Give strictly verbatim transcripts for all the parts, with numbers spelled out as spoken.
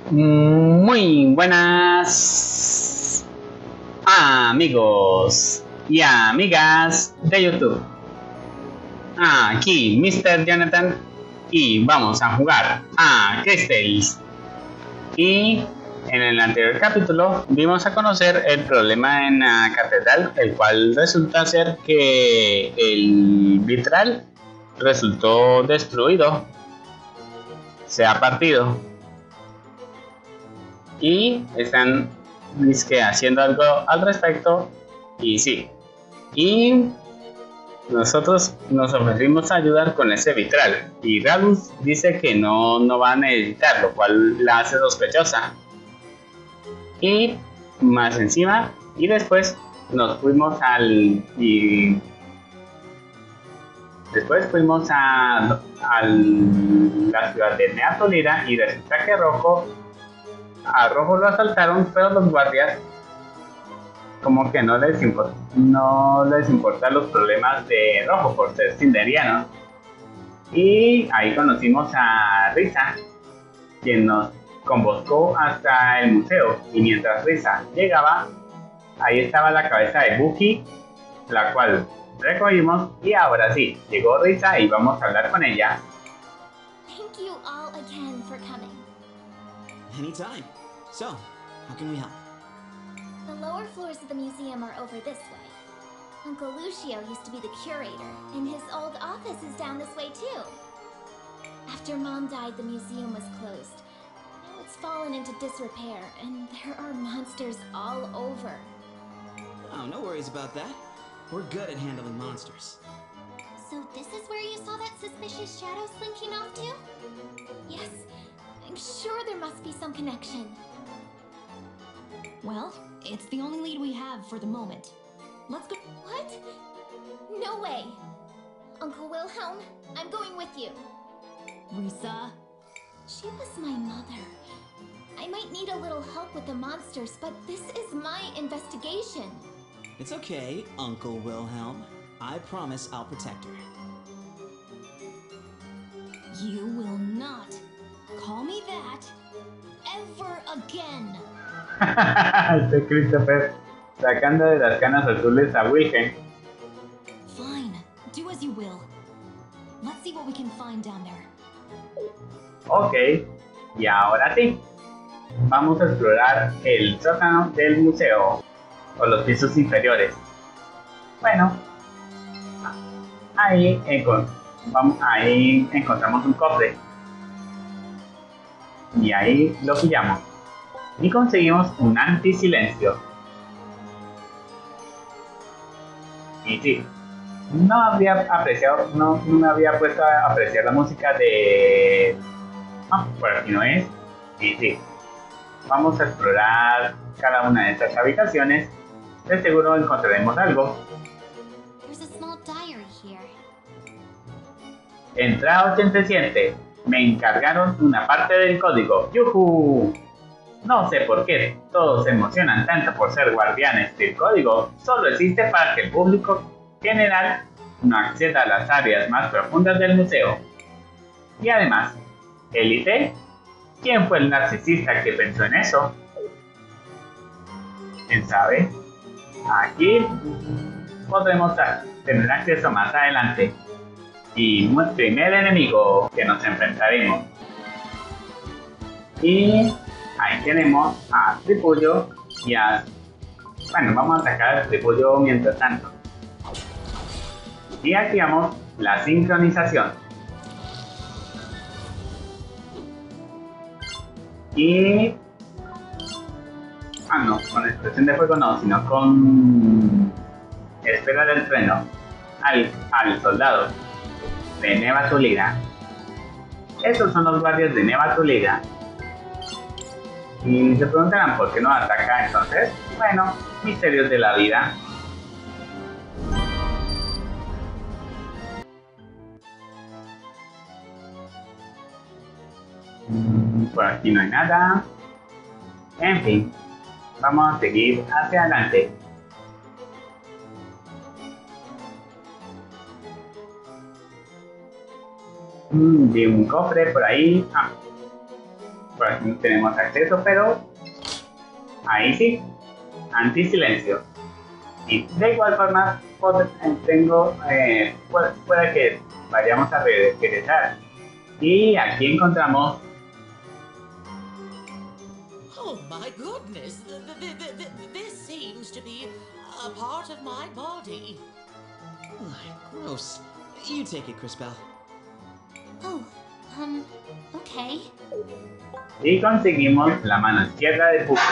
Muy buenas amigos y amigas de YouTube. Aquí mister Jonathan y vamos a jugar a Crystales. Y en el anterior capítulo vimos a conocer el problema en la catedral, el cual resulta ser que el vitral resultó destruido, se ha partido. Y están que haciendo algo al respecto. Y sí, y nosotros nos ofrecimos a ayudar con ese vitral, y Ralus dice que no, no va a necesitar, lo cual la hace sospechosa. Y más encima, y después nos fuimos al y después fuimos a, a la ciudad de Neatolira, y resulta que Rojo a Rojo lo asaltaron, pero los guardias como que no les importa, no les importa los problemas de Rojo por ser sinderiano. Y ahí conocimos a Risa, quien nos convocó hasta el museo, y mientras Risa llegaba, ahí estaba la cabeza de Bucky, la cual recogimos, y ahora sí, llegó Risa y vamos a hablar con ella. Thank you all again for coming. Anytime. So, how can we help? The lower floors of the museum are over this way. Uncle Lucio used to be the curator, and his old office is down this way too. After Mom died, the museum was closed. Now it's fallen into disrepair, and there are monsters all over. Oh, no worries about that. We're good at handling monsters. So this is where you saw that suspicious shadow slinking off to? Yes, I'm sure there must be some connection. Well, it's the only lead we have for the moment. Let's go. What? No way! Uncle Wilhelm, I'm going with you. Risa? She was my mother. I might need a little help with the monsters, but this is my investigation. It's okay, Uncle Wilhelm. I promise I'll protect her. You will not call me that ever again. Este Christopher sacando de las canas azules a Wilhelm. Fine, do as you will. Let's see what we can find down there. Ok, y ahora sí, vamos a explorar el sótano del museo, o los pisos inferiores. Bueno, ahí, encont vamos, ahí encontramos un cofre, y ahí lo pillamos, y conseguimos un antisilencio. Y sí, no habría apreciado, no, no me había puesto a apreciar la música de... Ah, por aquí no es. Y sí, vamos a explorar cada una de estas habitaciones. De seguro encontraremos algo. There's a small diary here. Entrada ochenta y siete. Me encargaron una parte del código. ¡Yujú! No sé por qué todos se emocionan tanto por ser guardianes del código. Solo existe para que el público general no acceda a las áreas más profundas del museo. Y además, ¿Élite? ¿Quién fue el narcisista que pensó en eso? ¿Quién sabe? Aquí podremos tener acceso más adelante. Y nuestro primer enemigo que nos enfrentaremos. Y ahí tenemos a Tripullo y a... Bueno, vamos a sacar al Tripullo mientras tanto. Y activamos la sincronización. Y... Ah, no, con expresión de fuego no, sino con... Espera del freno al, al soldado de Nevatulida. Estos son los guardias de Nevatulida. Y se preguntarán por qué no ataca entonces. Bueno, misterios de la vida. Por aquí no hay nada. En fin, vamos a seguir hacia adelante. Mm, vi un cofre por ahí. Ah. Por aquí no tenemos acceso, pero ahí sí, anti-silencio. Y de igual forma, tengo, eh, puede, puede que vayamos a regresar. Y aquí encontramos... Oh my goodness, th th th th this seems to be a part of my body. Gross. You take it, Crispell. Oh, um, okay. Y conseguimos la mano izquierda de Puffy.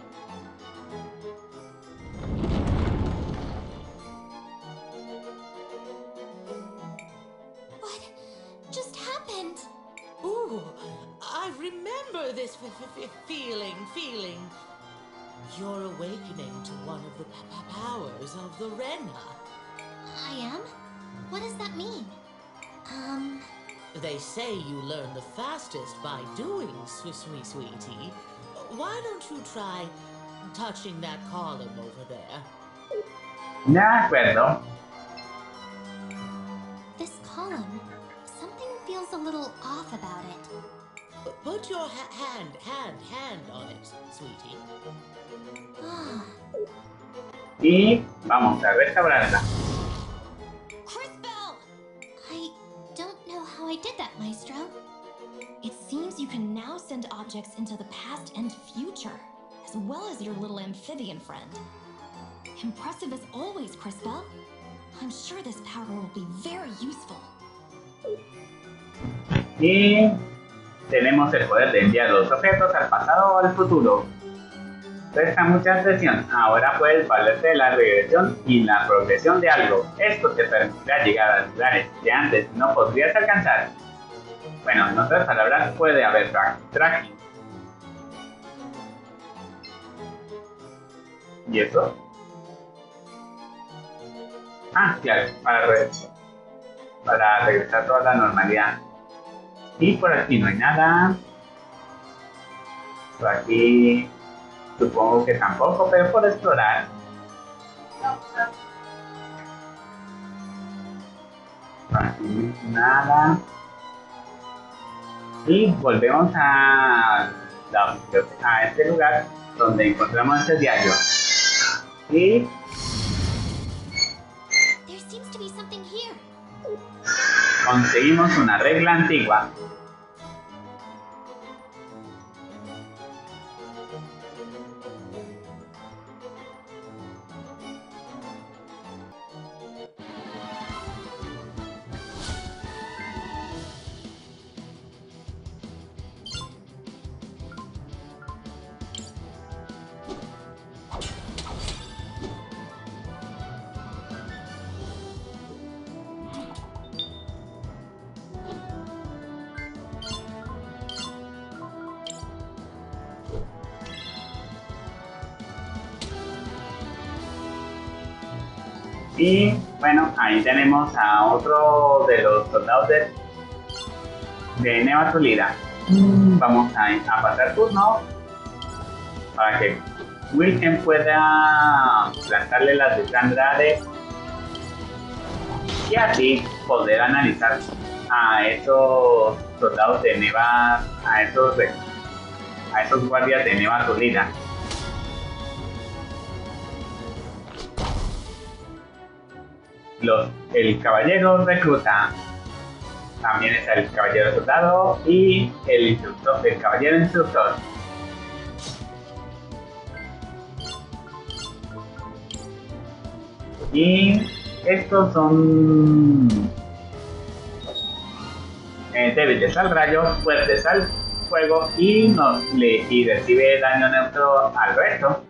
What just happened? Ooh, I remember this f f feeling, feeling. You're awakening to one of the p p powers of the Renna. I am? What does that mean? Um... They say you learn the fastest by doing, sweet, sweet, sweetie. Why don't you try touching that column over there? De acuerdo. This column, something feels a little off about it. Put your ha hand, hand, hand on it, sweetie. Ah. Y vamos a restaurarla. Crispell! I don't know how I did that, Maestro. It seems you can now send objects into the past and future, as well as your little amphibian friend. Impressive as always, Crispell. I'm sure this power will be very useful. Y tenemos el poder de enviar los objetos al pasado o al futuro. Presta mucha atención. Ahora puedes valerte de la regresión y la progresión de algo. Esto te permitirá llegar a lugares que antes no podrías alcanzar. Bueno, en otras palabras, puede haber tra tracking. ¿Y eso? Ah, claro, para, re para regresar a toda la normalidad. Y por aquí no hay nada. Por aquí supongo que tampoco, pero por explorar. Por aquí nada. Y volvemos a, a este lugar donde encontramos este diario. Y There seems to be something here. conseguimos una regla antigua. Y bueno, ahí tenemos a otro de los soldados de, de Neva Tulira. Vamos a, a pasar turno para que Wilhelm pueda plantarle las de Andrade y así poder analizar a esos soldados de Neva, a esos, a esos guardias de Neva Tulira. Los, el caballero recluta, también está el caballero soldado y el instructor, el caballero instructor. Y estos son eh, débiles al rayo, fuertes al fuego y, no, le, y recibe daño neutro al resto.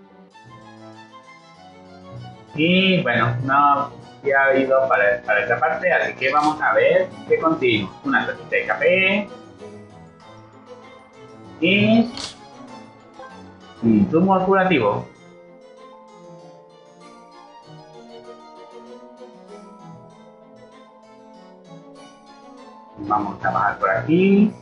Y bueno, no ya ha ido para, para esta parte, así que vamos a ver qué conseguimos. Una tacita de café y un zumo curativo. Vamos a bajar por aquí.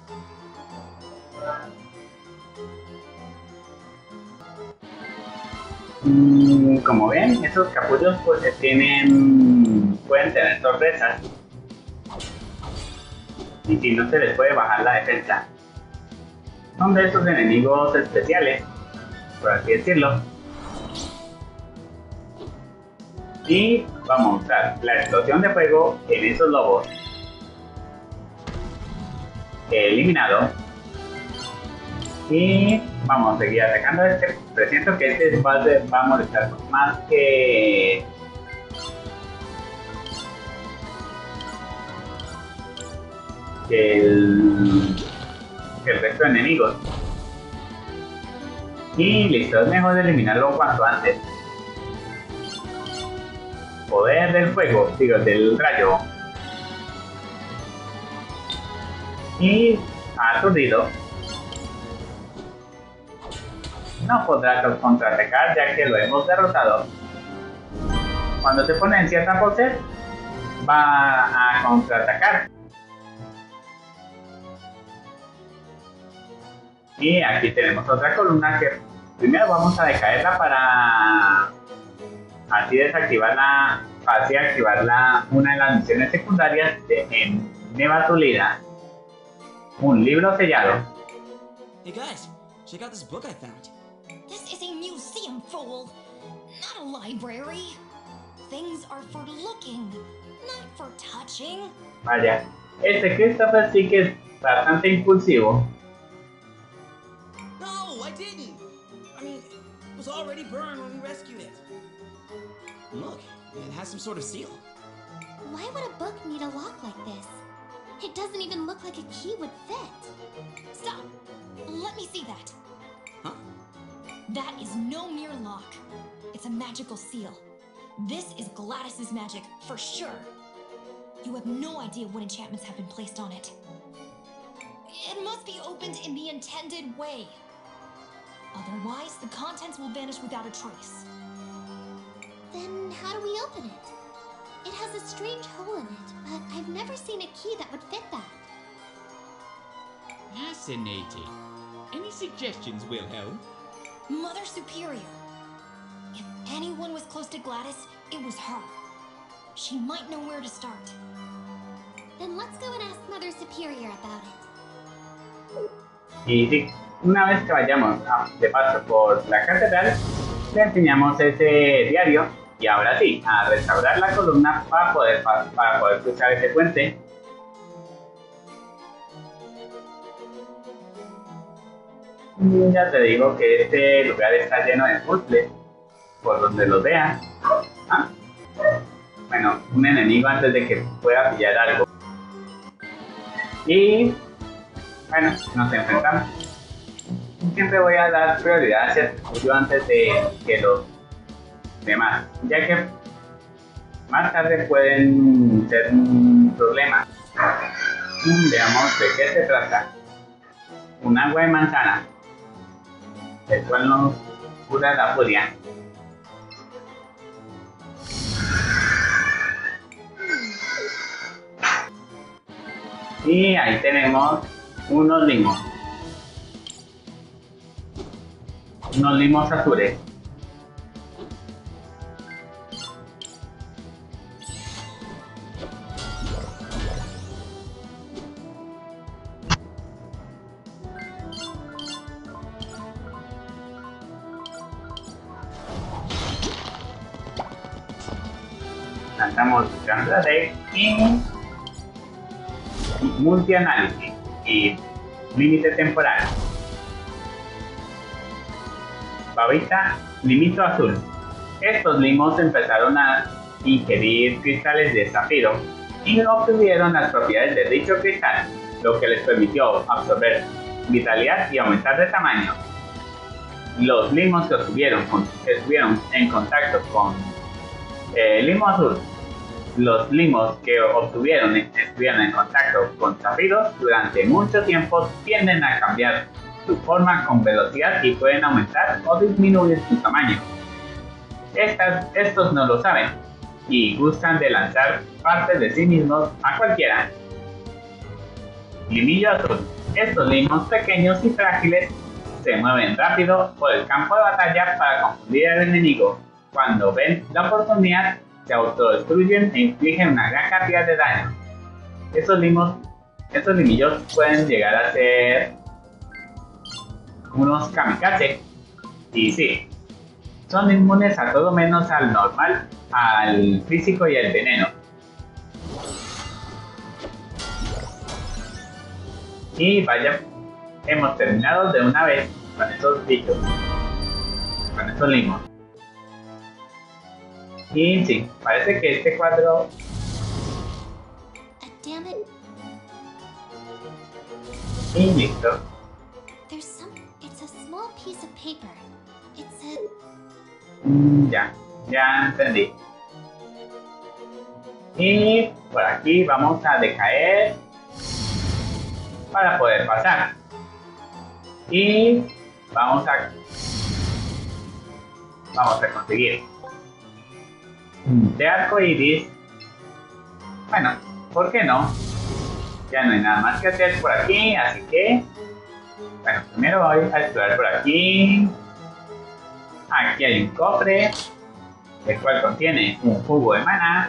Como ven, esos capullos pues tienen, pueden tener sorpresas y si no se les puede bajar la defensa. Son de esos enemigos especiales, por así decirlo. Y vamos a usar la explosión de fuego en esos lobos. Eliminado. Y vamos a seguir atacando a este. Presiento que este va a, va a molestar más que... que el... que el resto de enemigos. Y listo, es mejor eliminarlo cuanto antes. Poder del fuego, digo, del rayo. Y aturdido. No podrá contraatacar ya que lo hemos derrotado. Cuando se pone en cierta pose, va a contraatacar. Y aquí tenemos otra columna que primero vamos a decaerla para así desactivarla, así activarla una de las misiones secundarias de, en Neva Tulida. Un libro sellado. Hey guys, check out this book I found. This is a museum, fool, not a library. Things are for looking, not for touching. Vaya, este Christopher sí que es bastante impulsivo. No, I didn't. I mean, it was already burned when we rescued it. Look, it has some sort of seal. Why would a book need a lock like this? It doesn't even look like a key would fit. Stop! Let me see that. Huh? That is no mere lock. It's a magical seal. This is Gladys's magic, for sure. You have no idea what enchantments have been placed on it. It must be opened in the intended way. Otherwise, the contents will vanish without a trace. Then how do we open it? It has a strange hole in it, but I've never seen a key that would fit that. Fascinating. Any suggestions, Wilhelm? Mother Superior. If anyone was close to Gladys, it was her. She might know where to start. Then let's go and ask Mother Superior about it. Y sí, una vez que vayamos a, de paso por la catedral, le enseñamos ese diario y ahora sí, a restaurar la columna para poder, para, para poder cruzar ese puente. Y ya te digo que este lugar está lleno de puzzles, por donde los veas. ¿Ah? Bueno, un enemigo antes de que pueda pillar algo. Y bueno, nos enfrentamos. Siempre voy a dar prioridad hacia el tuyo antes de que los demás, ya que más tarde pueden ser un problema. Veamos de qué se trata. Un agua de manzana, el cual nos cura la furia. Y ahí tenemos unos limos. Unos limos azules. Lanzamos Candrade y multianálisis y límite temporal. Babita, limito azul. Estos limos empezaron a ingerir cristales de zafiro y obtuvieron las propiedades de dicho cristal, lo que les permitió absorber vitalidad y aumentar de tamaño. Los limos que obtuvieron, que estuvieron en contacto con el eh, limo azul, los limos que obtuvieron estuvieron en contacto con zafiros durante mucho tiempo tienden a cambiar su forma con velocidad y pueden aumentar o disminuir su tamaño. Estas, estos no lo saben y gustan de lanzar partes de sí mismos a cualquiera. Limillo azul. Estos limos pequeños y frágiles se mueven rápido por el campo de batalla para confundir al enemigo. Cuando ven la oportunidad, se autodestruyen e infligen una gran cantidad de daño. Estos limos, estos limillos pueden llegar a ser unos kamikaze. Y sí, son inmunes a todo menos al normal, al físico y al veneno. Y vaya, hemos terminado de una vez con estos bichos, con estos limos. Y sí, parece que este cuadro... Uh, damn it. Y listo. There's some. It's a small piece of paper. It said. Mm, ya, ya entendí. Y por aquí vamos a decaer para poder pasar. Y vamos a vamos a conseguir de arco iris. Bueno, ¿por qué no? Ya no hay nada más que hacer por aquí, así que bueno, primero voy a explorar por aquí. Aquí hay un cofre, el cual contiene un jugo de maná.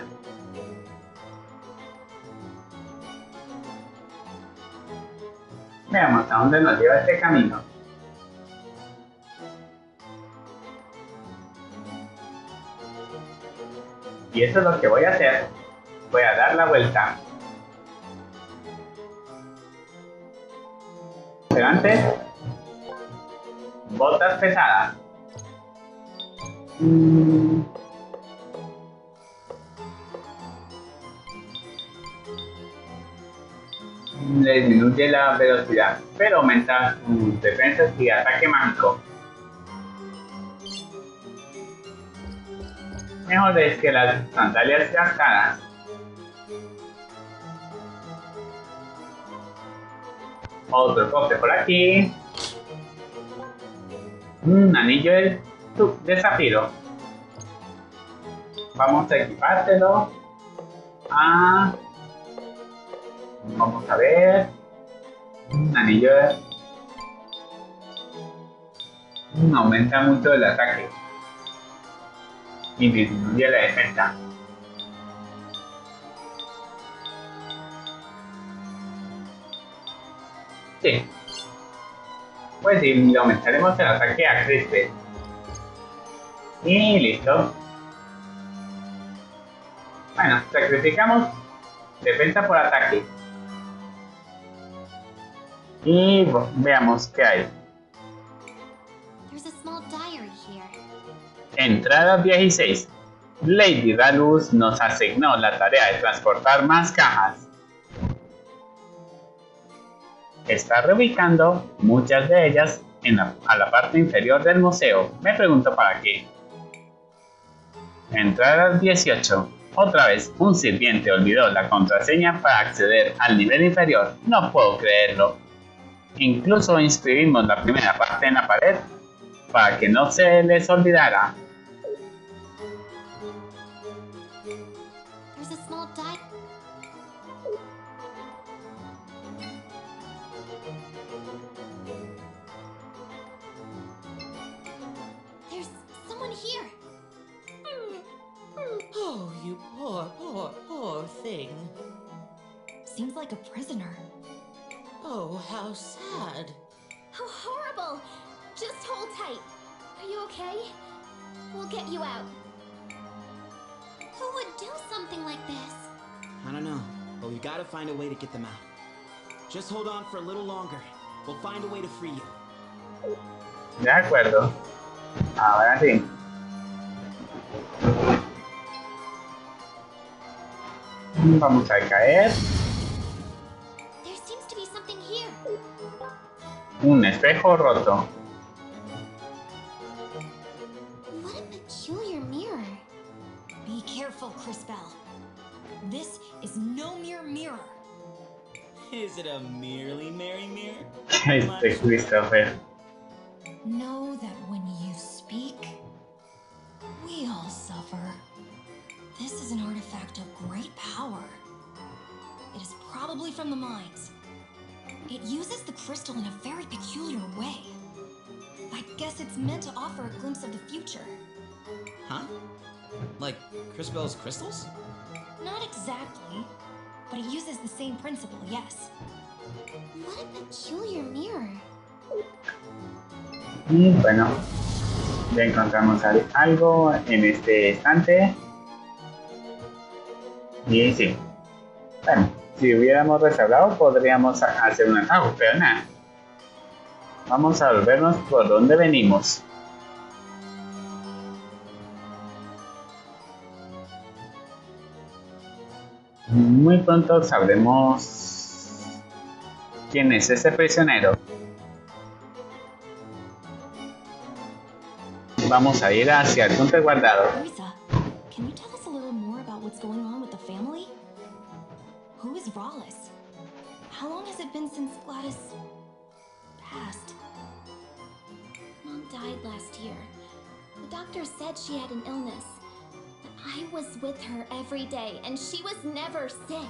Veamos a dónde nos lleva este camino. Y eso es lo que voy a hacer. Voy a dar la vuelta. Pero antes, botas pesadas. Mm. Le disminuye la velocidad, pero aumenta sus defensas y ataque mágico. Mejor es que las sandalias gastadas. Otro cofre por aquí. Un anillo de, de zafiro. Vamos a equipártelo. Ah, vamos a ver. Un anillo de... aumenta mucho el ataque y disminuye la defensa. Sí. Pues sí, le aumentaremos el ataque a Crispel. Y listo. Bueno, sacrificamos defensa por ataque. Y veamos qué hay. There's a small diary here. Entrada dieciséis. Lady Dalus nos asignó la tarea de transportar más cajas. Está reubicando muchas de ellas en la, a la parte inferior del museo. Me pregunto para qué. Entrada dieciocho. Otra vez, un sirviente olvidó la contraseña para acceder al nivel inferior. No puedo creerlo. Incluso inscribimos la primera parte en la pared para que no se les olvidara. There's a small di- There's someone here. Oh, you poor, poor, poor thing. Seems like a prisoner. Oh, how sad. How horrible! Just hold tight. Are you okay? We'll get you out. Who would do something like this? I don't know, but we gotta find a way to get them out. Just hold on for a little longer. We'll find a way to free you. De acuerdo. Ahora sí. Vamos a caer. There seems to be something here. Un espejo roto. What a peculiar mirror. Be careful, Crispel. This is no mere mirror. Is it a merely merry mirror? Este Christopher. Know that when you speak, we all suffer. This is an artifact of great power. It is probably from the mines. It uses the crystal in a very peculiar way. I guess it's meant to offer a glimpse of the future. Huh? Like Crispel's crystals? Not exactly, but it uses the same principle, yes. What a peculiar mirror. Y bueno, ya encontramos algo en este estante. Y sí, bueno, si hubiéramos reservado podríamos hacer un atajo, pero nada. Vamos a volvernos por donde venimos. Muy pronto sabremos quién es ese prisionero. Vamos a ir hacia el punto guardado. Risa, can you tell us a little more about what's going on with the family? Who is Rawless? How long has it been since Gladys passed? Mom died last year. The doctor said she had an illness. But I was with her every day, and she was never sick.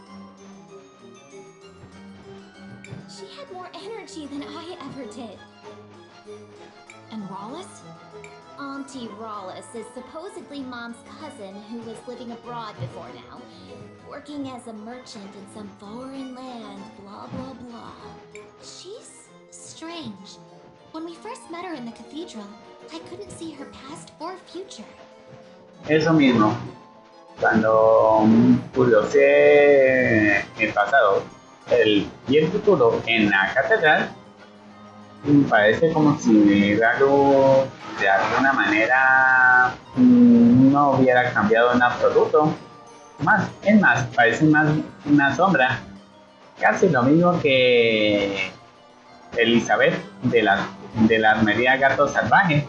She had more energy than I ever did. And Rawless? Auntie Rawless is supposedly Mom's cousin who was living abroad before now, working as a merchant in some foreign land, blah blah blah. She's strange. When we first met her in the cathedral, I couldn't see her past or future. Eso mismo. Cuando curiosé el pasado el, y el futuro en la catedral, parece como si algo de alguna manera no hubiera cambiado en absoluto. Más, es más, parece más una sombra. Casi lo mismo que Elizabeth de la, de la armería Gato Salvaje.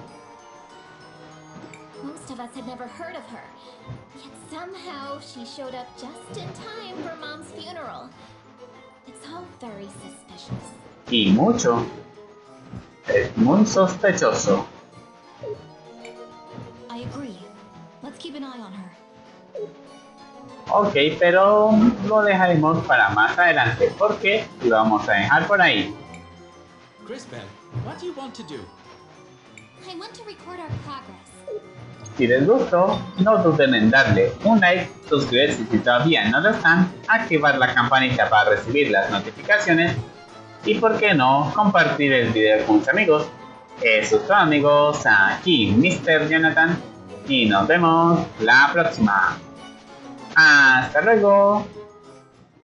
Most of us had never heard of her, yet somehow she showed up just in time for Mom's funeral. It's all very suspicious. Y mucho. Es muy sospechoso. I agree. Let's keep an eye on her. Ok, pero lo dejaremos para más adelante porque lo vamos a dejar por ahí. Crisbell, what do you want to do? I want to record our progress. Si les gustó, no duden en darle un like, suscribirse si todavía no lo están, activar la campanita para recibir las notificaciones y, por qué no, compartir el video con sus amigos. Es sus amigos, aquí mister Jonathan, y nos vemos la próxima. ¡Hasta luego!